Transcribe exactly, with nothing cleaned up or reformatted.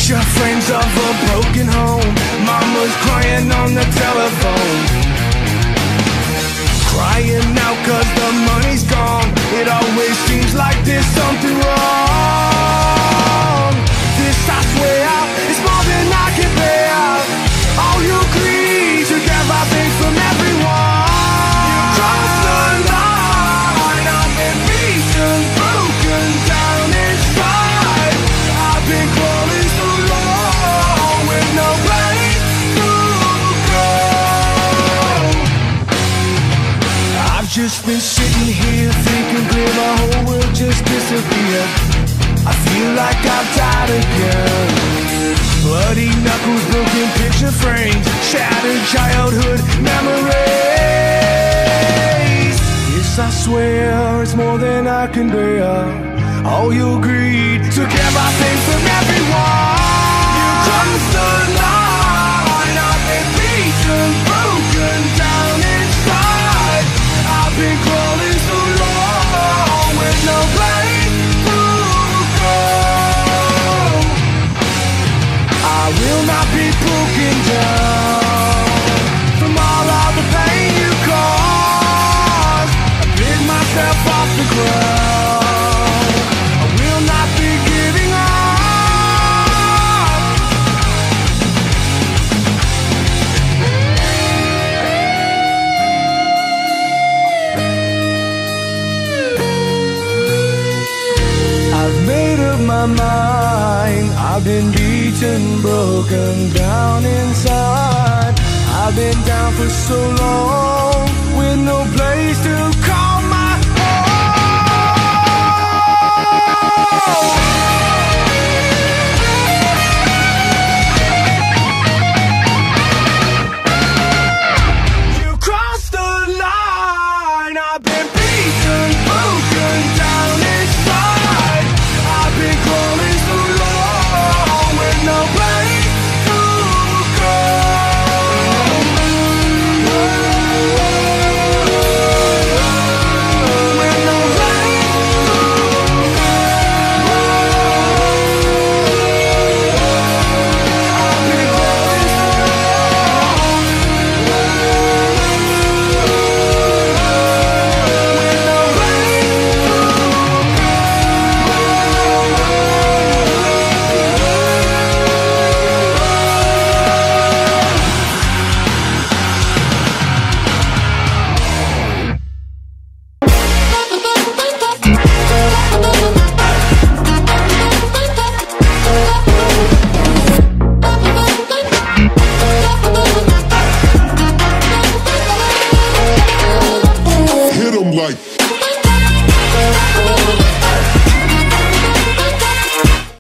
Picture frames of a broken home, mama's crying on the telephone, crying out cause the money's gone. It always seems like there's something wrong. This I swear is more than I can bear. All you greed to get my things from everyone. You cross the line, I've been beaten, broken down inside. I've been crawling so long with no place to go. I've just been sitting here thinking clear, my whole world just disappeared. I feel like I've died again. Bloody knuckles, broken picture frames, shattered childhood memories. Yes, I swear it's more than I can bear. All your greed took everything from everyone. You crossed the line, I've been beaten, broken down inside. I've been crawling so long with no place to go. I will not be broken down from all of the pain you caused. I pick myself off the ground. I will not be giving up. I've made up my mind. I've been beaten, broken down inside. I've been down for so long with no place to call.